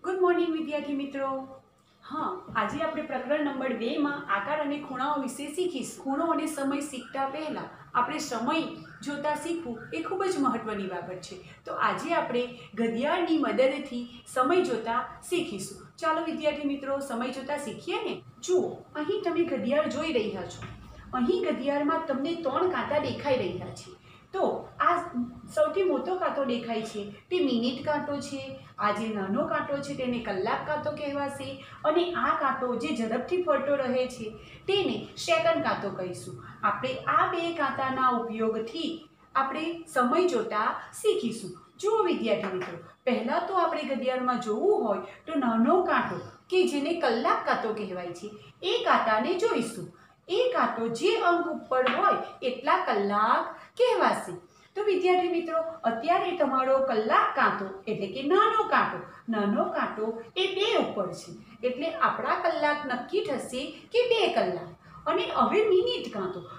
Good morning વિદ્યાર્થી મિત્રો। હા, આજે આપણે પ્રકરણ નંબર 2 માં આકાર અને ખૂણાઓ વિશે શીખીશું। ખૂણો અને સમય શીખતા પહેલા આપણે સમય જોતા શીખવું એ ખૂબ જ મહત્વની બાબત છે। તો આજે આપણે ઘડિયાળની મદદથી સમય જોતા શીખીશું। ચાલો વિદ્યાર્થી મિત્રો સમય જોતા શીખીએ ને। જુઓ, અહીં તમે ઘડિયાળ જોઈ રહ્યા છો। અહીં ઘડિયાળમાં તમને 3 કાંટા દેખાઈ રહ્યા છે। તો આ સૌથી મોટો કાંટો દેખાય છે તે મિનિટ કાંટો છે। આ જે નાનો કાંટો છે તેને કલાક કાંટો કહેવાશે અને આ કાંટો જે ઝડપથી ફરતો રહે છે તેને સેકન્ડ કાંટો કહીશું। આપણે આ બે કાંટાના ઉપયોગથી આપણે સમય જોતા શીખીશું। જુઓ વિદ્યાર્થી મિત્રો, પહેલાં તો આપણે ઘડિયાળમાં જોવું હોય તો નાનો કાંટો કે જેને કલાક કાંટો કહેવાય છે એ કાંટાને જોઈશું। એ કાંટો જે અંક ઉપર હોય એટલા કલાક કહેવાશે। તો વિદ્યાર્થી મિત્રો, અત્યારે તમારો કલાક કાંટો એટલે કે નાનો કાંટો એ 2 ઉપર છે એટલે આપણા કલાક નક્કી થશે કે 2 કલાક। અને હવે મિનિટ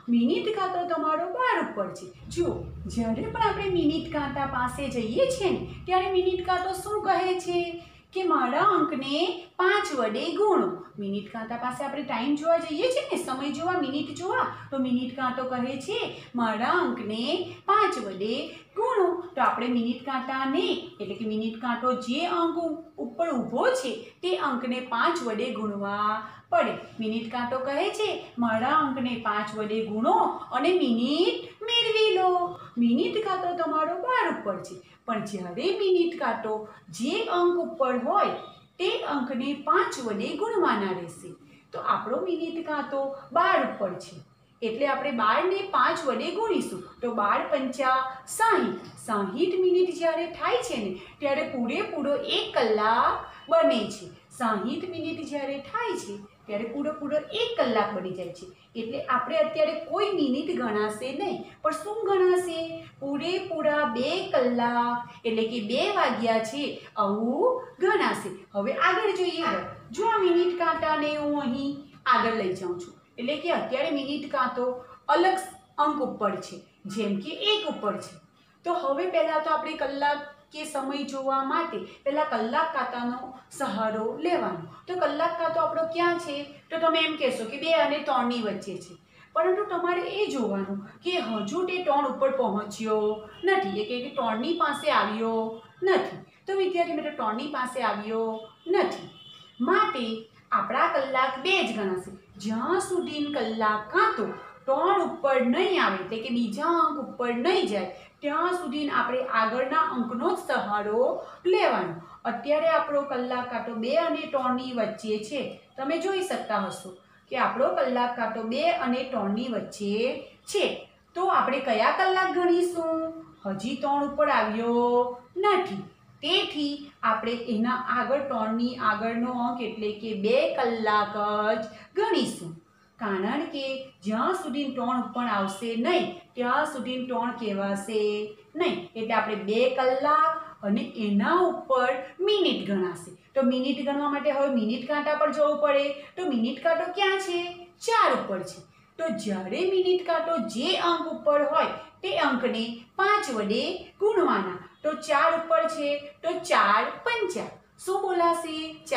કાંટો તમારો 12 ઉપર છે। જુઓ, જ્યારે પણ આપણે મિનિટ કાંટા પાસે જઈએ છીએ ને ત્યારે મિનિટ કાંટો શું કહે છે કે મારા અંકને 5 વડે ગુણો। મિનિટ કાંટા પાસે આપણે ટાઈમ જોવા જઈએ છીએ ને, સમય જોવા, મિનિટ જોવા, તો મિનિટ કાંટો કહે છે મારા અંકને 5 વડે ગુણો। તો આપણે મિનિટ કાંટાને એટલે કે મિનિટ કાંટો જે અંક ઉપર ઊભો છે તે અંકને 5 વડે ગુણવા પડે। મિનિટ કાંટો કહે છે મારા અંકને 5 વડે ગુણો અને મિનિટ મેળવી લો। મિનિટ કાંટો તમારો 12 ઉપર છે, પણ જ્યારે મિનિટ કાંટો જે અંક ઉપર હોય તે અંકને 5 વડે ગુણવાના રહેશે। તો આપણો મિનિટ કાંટો 12 ઉપર છે એટલે આપણે 12 ને 5 વડે ગુણીશું તો 12 પંચા 60। 60 મિનિટ જ્યારે થાય છે ને ત્યારે પૂરેપૂરો 1 કલાક બને છે। 60 મિનિટ જ્યારે થાય છે ત્યારે પૂરેપૂરો 1 કલાક બની જાય છે। એટલે આપણે અત્યારે કોઈ મિનિટ ગણાશે નહીં, પણ શું ગણાશે? પૂરેપૂરા 2 કલાક એટલે કે 2 વાગ્યા છે આવું ગણાશે। હવે આગળ જોઈએ। જો આ મિનિટ કાંટાને હું અહીં આગળ લઈ જાઉં છું એટલે કે અત્યારે મિનિટ કાંટો અલગ અંક ઉપર છે, જેમ કે 1 ઉપર છે। તો હવે પહેલાં તો આપણે કલાક કે સમય જોવા માટે પહેલાં કલાક કાંટાનો સહારો લેવાનો। તો કલાક કાંટો આપણો ક્યાં છે? તો તમે એમ કહેશો કે 2 અને 3ની વચ્ચે છે, પરંતુ તમારે એ જોવાનું કે હજુ તે 3 ઉપર પહોંચ્યો નથી, એટલે કે 3ની પાસે આવ્યો નથી। તો વિદ્યાર્થી મિત્રો, 3ની પાસે આવ્યો નથી, માટે આપણા કલાક 2 જ ગણાશે। જ્યાં સુધી કલાક કાંટો 3 ઉપર નહીં આવે એટલે કે બીજા અંક ઉપર નહીં જાય ત્યાં સુધી આપણે આગળના અંકનો જ સહારો લેવાનો। અત્યારે આપણો કલાક કાંટો 2 અને 3ની વચ્ચે છે। તમે જોઈ શકતા હશો કે આપણો કલાક કાંટો 2 અને 3ની વચ્ચે છે। તો આપણે કયા કલાક ગણીશું? હજી 3 ઉપર આવ્યો નથી, તેથી આપણે એના આગળ 3ની આગળનો અંક એટલે કે 2 કલાક જ ગણીશું। કારણ કે જ્યાં સુધી 3 ઉપર આવશે નહીં ત્યાં સુધી 3 કહેવાશે નહીં, એટલે આપણે 2 કલાક અને એના ઉપર મિનિટ ગણાશે। તો મિનિટ ગણવા માટે હવે મિનિટ કાંટા પર જવું પડે। તો મિનિટ કાંટો ક્યાં છે? 4 ઉપર છે। તો જ્યારે મિનિટ કાંટો જે અંક ઉપર હોય તે અંકને 5 વડે ગુણવાના। તો 4 ઉપર છે તો 4 પંચા શું બોલાશે?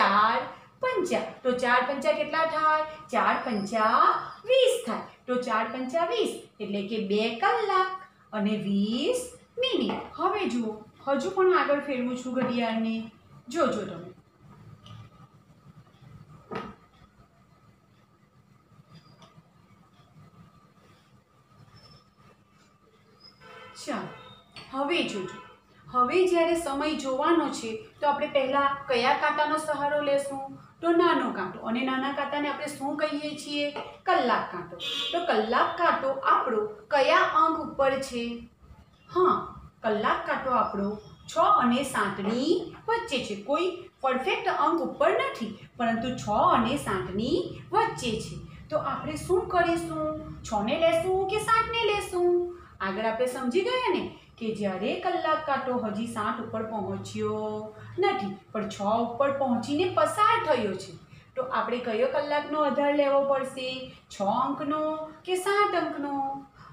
4 પંચા। તો 4 પંચા કેટલા થાય? 4 પંચા 20 થાય। તો 4 પંચા 20 એટલે કે 2 કલાક અને 20 મિનિટ। હવે જુઓ, હજુ પણ આગળ ફેરવું છું ઘડિયાળને, જોજો તમે। ચાલો, હવે જોજો। હવે જ્યારે સમય જોવાનો છે તો આપણે પહેલાં કયા કાંટાનો સહારો લેશું? તો નાનો કાંટો, અને નાના કાંટાને આપણે શું કહીએ છીએ? કલાક કાંટો। તો કલાક કાંટો આપણો કયા અંક ઉપર છે? હા, કલાક કાંટો આપણો 6 અને 7ની વચ્ચે છે। કોઈ પરફેક્ટ અંક ઉપર નથી, પરંતુ 6 અને 7ની વચ્ચે છે। તો આપણે શું કરીશું? 6ને લેશું કે 7ને લેશું? આગળ આપણે સમજી ગયા ને કે જ્યારે કલાક કાંટો હજી 7 ઉપર પહોંચ્યો નથી પણ 6 ઉપર પહોંચીને પસાર થયો છે, તો આપણે કયો કલાકનો આધાર લેવો પડશે? 6 અંકનો કે 7 અંકનો?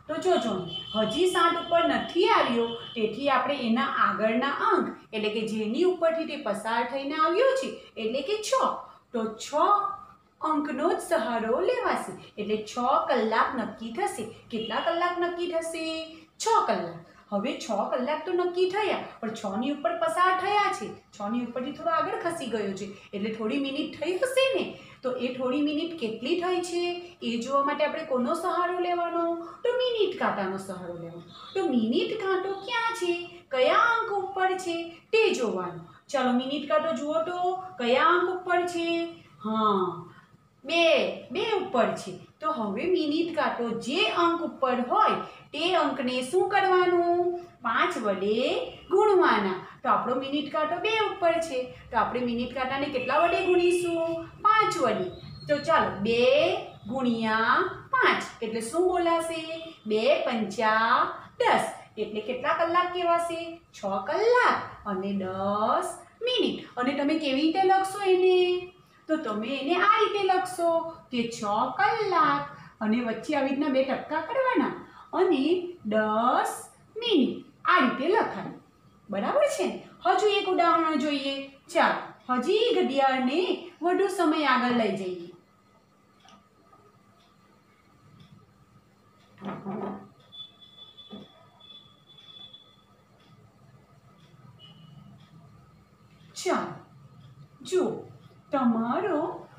તો જોજો હજી 7 ઉપર નથી આવ્યો, તેથી આપણે એના આગળના અંક એટલે કે જેની ઉપરથી તે પસાર થઈને આવ્યો છે એટલે કે 6, તો 6 અંકનો જ સહારો લેવાશે એટલે 6 કલાક નક્કી થશે. કેટલા કલાક નક્કી થશે? 6 કલાક. હવે 6 કલાક તો નક્કી થયા, પણ 6 ની ઉપર પસાર થયા છે, 6 ની ઉપરથી થોડો આગળ ખસી ગયો છે એટલે થોડી મિનિટ થઈ હશે ને. તો એ થોડી મિનિટ કેટલી થઈ છે એ જોવા માટે આપણે કોનો સહારો લેવાનો? તો મિનિટ કાંટાનો સહારો લેવાનો. તો મિનિટ કાંટો ક્યાં છે, કયા અંક ઉપર છે તે જોવાનું. ચાલો મિનિટ કાંટો જુઓ તો કયા અંક ઉપર છે? હા, 2 ઉપર છે. તો હવે મિનિટ કાંટો જે અંક ઉપર હોય તે અંકને શું કરવાનું? 5 વડે ગુણવાના. તો આપણો મિનિટ કાંટો 2 ઉપર છે, તો આપણે મિનિટ કાંટાને કેટલા વડે ગુણીશું? 5 વડે. તો ચાલો 2 ગુણ્યા 5 એટલે શું બોલાશે? 2 પંચા 10 એટલે કેટલા કલાક કહેવાશે? 6 કલાક અને 10 મિનિટ. અને તમે કેવી રીતે લખશો એને? તો તમે એને આ રીતે લખશો કે 6 કલાક અને વચ્ચે આવી રીતના 2 ટપકા કરવાના અને 10 મિનિટ. આ રીતે લખાય. બરાબર છે? હજુ એક ઉદાહરણ જોઈએ. ચાલો હજી ઘડિયાળને વધુ સમય આગળ લઈ જઈએ. ચાલો જુઓ, તમારો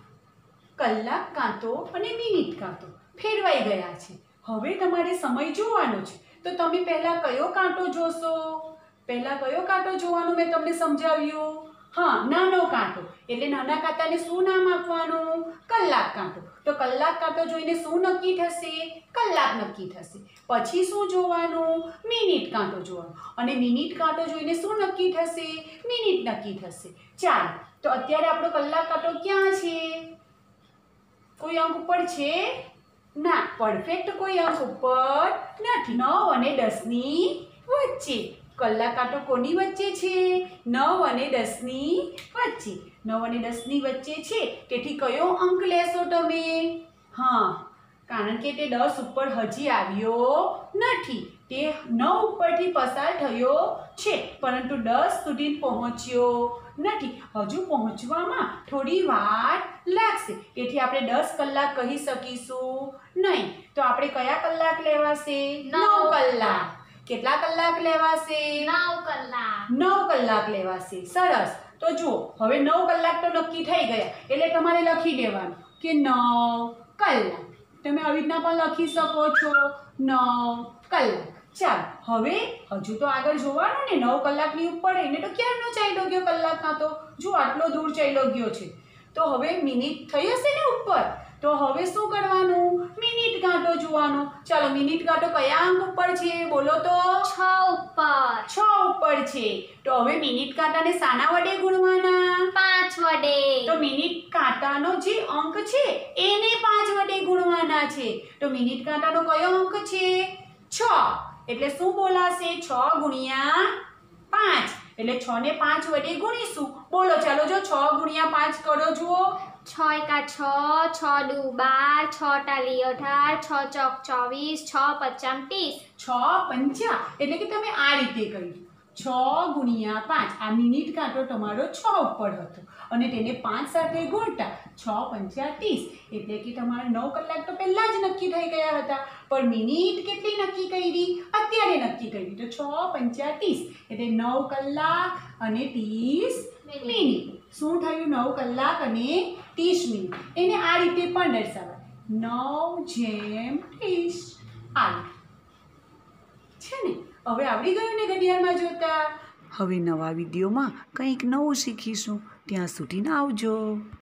કલાક કાંટો અને મિનિટ કાંટો ફેરવાઈ ગયા છે. હવે તમારે સમય જોવાનો છે, તો તમે પહેલા કયો કાંટો જોશો? પહેલા કયો કાંટો જોવાનો મેં તમને સમજાવ્યું? હા, નાનો કાંટો. એટલે નાના કાંટાને શું નામ આપવાનું? કલાક કાંટો. તો કલાક કાંટો જોઈને શું નક્કી થશે? કલાક નક્કી થશે. પછી શું જોવાનું? મિનિટ કાંટો જોવાનો. અને મિનિટ કાંટો જોઈને શું નક્કી થશે? મિનિટ નક્કી થશે. ચાલો, તો અત્યારે આપણો કલાક કાંટો ક્યાં છે? કોઈ અંક ઉપર છે? ના, પરફેક્ટ કોઈ અંક ઉપર નથી. 9 અને 10 ની વચ્ચે. કલાક કાંટો કોની વચ્ચે છે? 9 અને 10 ની વચ્ચે. 9 અને 10 ની વચ્ચે છે, તેથી કયો અંક લેશો તમે? હા, કારણ કે તે 10 ઉપર હજી આવ્યો નથી, તે 9 ઉપરથી પસાર થયો છે, પરંતુ 10 સુધી પહોંચ્યો નથી. હજુ પહોંચવામાં થોડી વાર લાગશે, તેથી આપણે 10 કલાક કહી શકીશું નહીં. તો આપણે કયા કલાક લેવાશે? 9 કલાક. કેટલા કલાક લેવાશે? 9 કલાક. 9 કલાક લેવાશે. સરસ. તો જુઓ, હવે 9 કલાક તો નક્કી થઈ ગયા, એટલે તમારે લખી દેવાનું કે 9 કલાક. તમે આવી રીતના પણ લખી શકો છો, 9 કલાક. ચાલો, હવે હજુ તો આગળ જોવાનું ને. 9 કલાકની ઉપર એને તો ક્યારનો ચાલ્યો ગયો કલાક કાંટો? જો આટલો દૂર ચાલ્યો ગયો છે. તો હવે મિનિટ થઈ હશે ને ઉપર, તો હવે શું કરવાનું? મિનિટ કાંટો જોવાનો. ચાલો, મિનિટ કાંટો કયા અંક ઉપર છે? બોલો તો. 6 ઉપર. 6 ઉપર છે. તો હવે મિનિટ કાંટાને શાના વડે ગુણવાના? 5 વડે. તો મિનિટ કાંટાનો જે અંક છે એને 5 વડે ગુણવાના છે. તો મિનિટ કાંટાનો કયો અંક છે? 6. એટલે શું બોલાશે? 6 ગુણ્યા 5. એટલે 6 ને 5 વડે ગુણીશું. બોલો ચાલો, જો 6 ગુણ્યા 5 કરો જુઓ. 6 એકા 6, 6 દુ 12, 6 તાલી 18, 6 ચોક 24, 6 પચામ 30. 6 પંચા એટલે કે તમે આ રીતે કર્યું. 6 ગુણ્યા 5. આ મિનિટ કાંટો તમારો 6 ઉપર હતો અને તેને 5 સાથે ગુણતા 6 પંચા 30. એટલે કે તમારે 9 કલાક તો પહેલા જ નક્કી થઈ ગયા હતા, પણ મિનિટ કેટલી નક્કી કરી? અત્યારે નક્કી કરી. તો 6 પંચા 30 એટલે 9 કલાક અને 30 મિનિટ. શું થયું? 9 કલાક અને 30 મિનિટ. એને આ રીતે પણ દર્શાવાય, 9/30. આ છે ને. હવે આવડી ગયું ને ઘડિયાળમાં જોતા? હવે નવા વિડીયોમાં કંઈક નવું શીખીશું. ત્યાં સુધી આવજો.